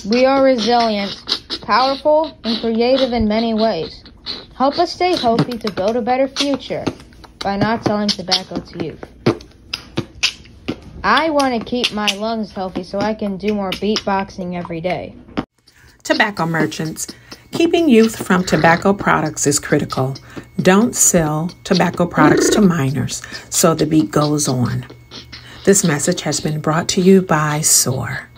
We are resilient, powerful, and creative in many ways. Help us stay healthy to build a better future by not selling tobacco to youth. I want to keep my lungs healthy so I can do more beatboxing every day. Tobacco merchants, keeping youth from tobacco products is critical. Don't sell tobacco products to minors, so the beat goes on. This message has been brought to you by SOAR.